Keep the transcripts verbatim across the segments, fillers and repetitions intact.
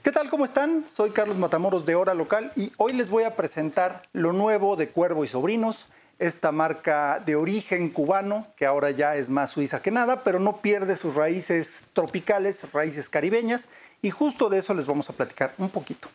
¿Qué tal? ¿Cómo están? Soy Carlos Matamoros de Hora Local y hoy les voy a presentar lo nuevo de Cuervo y Sobrinos, esta marca de origen cubano, que ahora ya es más suiza que nada, pero no pierde sus raíces tropicales, sus raíces caribeñas, y justo de eso les vamos a platicar un poquito.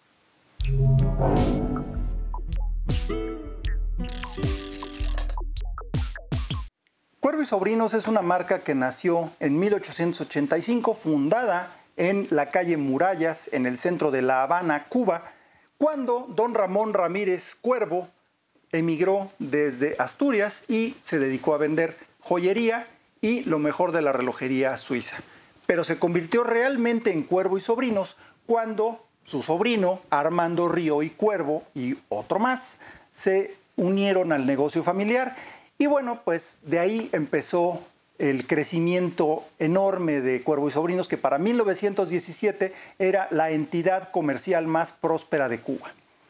Cuervo y Sobrinos es una marca que nació en mil ochocientos ochenta y cinco, fundada en la calle Murallas, en el centro de La Habana, Cuba, cuando don Ramón Ramírez Cuervo emigró desde Asturias y se dedicó a vender joyería y lo mejor de la relojería suiza. Pero se convirtió realmente en Cuervo y Sobrinos cuando su sobrino, Armando Río y Cuervo, y otro más, se unieron al negocio familiar. Y bueno, pues de ahí empezó el crecimiento enorme de Cuervo y Sobrinos, que para mil novecientos diecisiete era la entidad comercial más próspera de Cuba.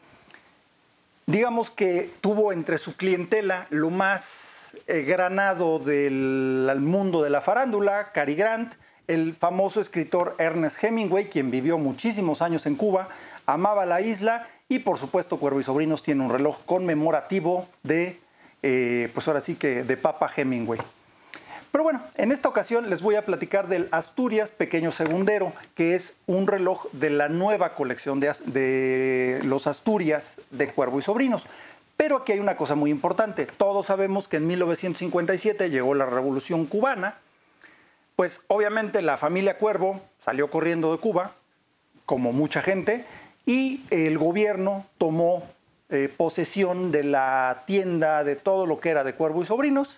Digamos que tuvo entre su clientela lo más eh, granado del mundo de la farándula, Cary Grant, el famoso escritor Ernest Hemingway, quien vivió muchísimos años en Cuba, amaba la isla, y por supuesto Cuervo y Sobrinos tiene un reloj conmemorativo de, eh, pues ahora sí que de Papa Hemingway. Pero bueno, en esta ocasión les voy a platicar del Asturias Pequeño Segundero, que es un reloj de la nueva colección de, de los Asturias de Cuervo y Sobrinos. Pero aquí hay una cosa muy importante. Todos sabemos que en mil novecientos cincuenta y siete llegó la Revolución Cubana. Pues obviamente la familia Cuervo salió corriendo de Cuba, como mucha gente, y el gobierno tomó eh, posesión de la tienda, de todo lo que era de Cuervo y Sobrinos.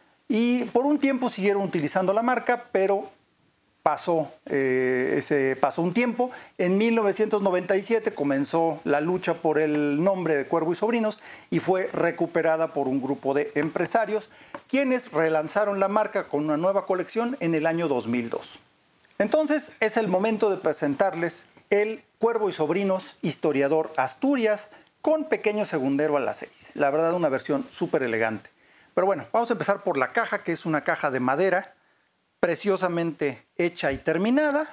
Y por un tiempo siguieron utilizando la marca, pero pasó, eh, ese, pasó un tiempo. En mil novecientos noventa y siete comenzó la lucha por el nombre de Cuervo y Sobrinos y fue recuperada por un grupo de empresarios, quienes relanzaron la marca con una nueva colección en el año dos mil dos. Entonces es el momento de presentarles el Cuervo y Sobrinos Historiador Asturias con Pequeño Segundero a las seis. La verdad, una versión súper elegante. Pero bueno, vamos a empezar por la caja, que es una caja de madera preciosamente hecha y terminada,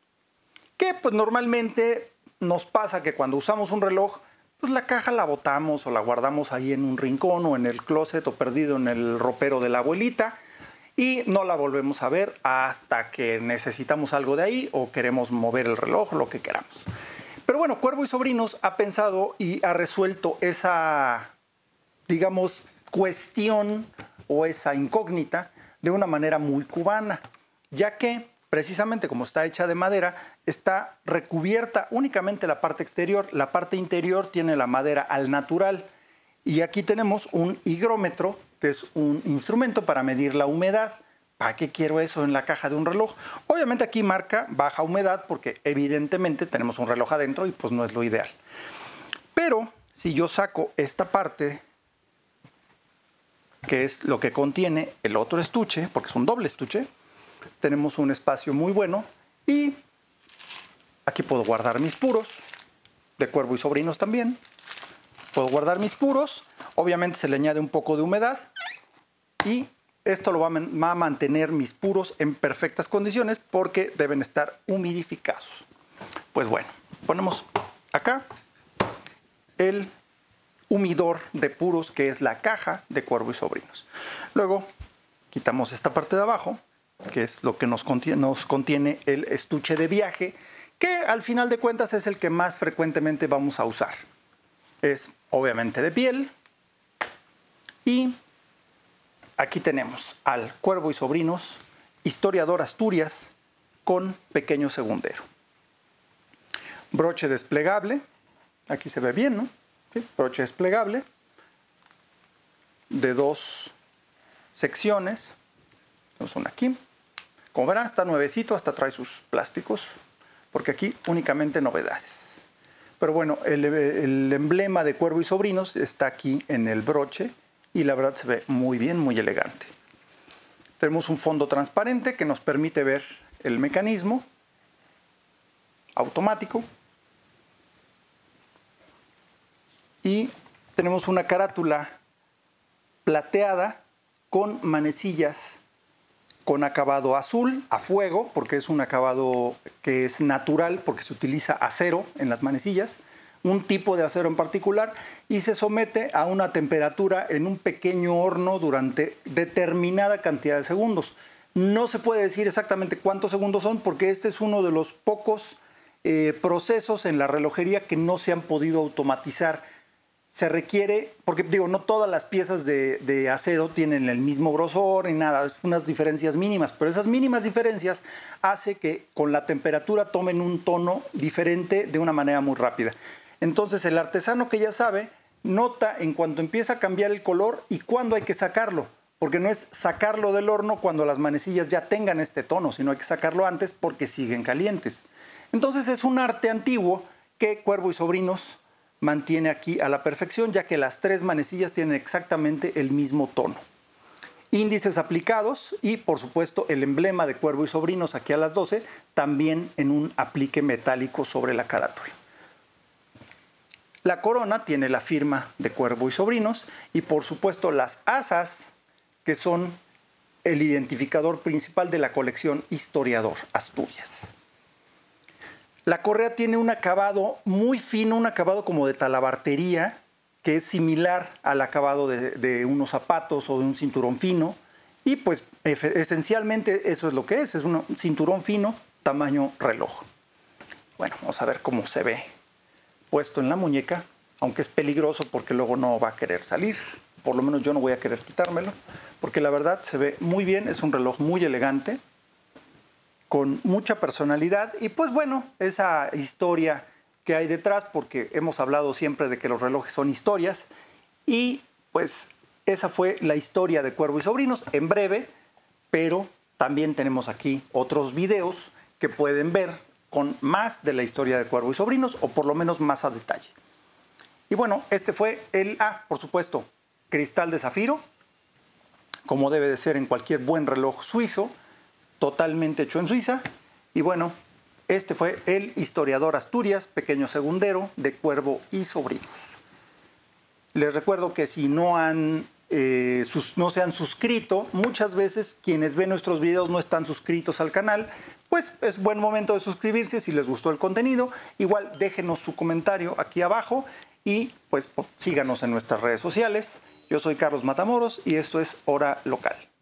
que pues normalmente nos pasa que cuando usamos un reloj, pues la caja la botamos o la guardamos ahí en un rincón o en el closet o perdido en el ropero de la abuelita y no la volvemos a ver hasta que necesitamos algo de ahí o queremos mover el reloj, lo que queramos. Pero bueno, Cuervo y Sobrinos ha pensado y ha resuelto esa, digamos, cuestión o esa incógnita de una manera muy cubana, ya que precisamente como está hecha de madera, está recubierta únicamente la parte exterior, la parte interior tiene la madera al natural. Y aquí tenemos un higrómetro, que es un instrumento para medir la humedad. ¿Para qué quiero eso en la caja de un reloj? Obviamente aquí marca baja humedad porque evidentemente tenemos un reloj adentro y pues no es lo ideal. Pero si yo saco esta parte, que es lo que contiene el otro estuche, porque es un doble estuche, tenemos un espacio muy bueno y aquí puedo guardar mis puros, de Cuervo y Sobrinos también. Puedo guardar mis puros, obviamente se le añade un poco de humedad y esto lo va a mantener mis puros en perfectas condiciones porque deben estar humidificados. Pues bueno, ponemos acá el humidor de puros, que es la caja de Cuervo y Sobrinos. Luego quitamos esta parte de abajo, que es lo que nos contiene, nos contiene el estuche de viaje, que al final de cuentas es el que más frecuentemente vamos a usar. Es obviamente de piel. Y aquí tenemos al Cuervo y Sobrinos Historiador Asturias con Pequeño Segundero. Broche desplegable. Aquí se ve bien, ¿no? ¿Sí? Broche desplegable de dos secciones. Tenemos una aquí. Como verán, está nuevecito, hasta trae sus plásticos, porque aquí únicamente novedades. Pero bueno, el, el emblema de Cuervo y Sobrinos está aquí en el broche y la verdad se ve muy bien, muy elegante. Tenemos un fondo transparente que nos permite ver el mecanismo automático. Y tenemos una carátula plateada con manecillas con acabado azul, a fuego, porque es un acabado que es natural, porque se utiliza acero en las manecillas, un tipo de acero en particular, y se somete a una temperatura en un pequeño horno durante determinada cantidad de segundos. No se puede decir exactamente cuántos segundos son, porque este es uno de los pocos eh, procesos en la relojería que no se han podido automatizar. Se requiere, porque digo, no todas las piezas de, de acero tienen el mismo grosor ni nada, es unas diferencias mínimas, pero esas mínimas diferencias hace que con la temperatura tomen un tono diferente de una manera muy rápida. Entonces el artesano que ya sabe, nota en cuanto empieza a cambiar el color y cuándo hay que sacarlo, porque no es sacarlo del horno cuando las manecillas ya tengan este tono, sino hay que sacarlo antes porque siguen calientes. Entonces es un arte antiguo que Cuervo y Sobrinos mantiene aquí a la perfección, ya que las tres manecillas tienen exactamente el mismo tono. Índices aplicados y, por supuesto, el emblema de Cuervo y Sobrinos aquí a las doce, también en un aplique metálico sobre la carátula. La corona tiene la firma de Cuervo y Sobrinos y, por supuesto, las asas, que son el identificador principal de la colección Historiador Asturias. La correa tiene un acabado muy fino, un acabado como de talabartería, que es similar al acabado de, de unos zapatos o de un cinturón fino. Y pues esencialmente eso es lo que es, es un cinturón fino, tamaño reloj. Bueno, vamos a ver cómo se ve puesto en la muñeca, aunque es peligroso porque luego no va a querer salir. Por lo menos yo no voy a querer quitármelo, porque la verdad se ve muy bien, es un reloj muy elegante, con mucha personalidad y pues bueno, esa historia que hay detrás, porque hemos hablado siempre de que los relojes son historias y pues esa fue la historia de Cuervo y Sobrinos en breve, pero también tenemos aquí otros videos que pueden ver con más de la historia de Cuervo y Sobrinos o por lo menos más a detalle. Y bueno, este fue el, ah, por supuesto, cristal de zafiro, como debe de ser en cualquier buen reloj suizo, totalmente hecho en Suiza. Y bueno, este fue el Historiador Asturias, pequeño segundero de Cuervo y Sobrinos. Les recuerdo que si no, han, eh, sus, no se han suscrito, muchas veces quienes ven nuestros videos no están suscritos al canal, pues es buen momento de suscribirse si les gustó el contenido. Igual déjenos su comentario aquí abajo y pues síganos en nuestras redes sociales. Yo soy Carlos Matamoros y esto es Hora Local.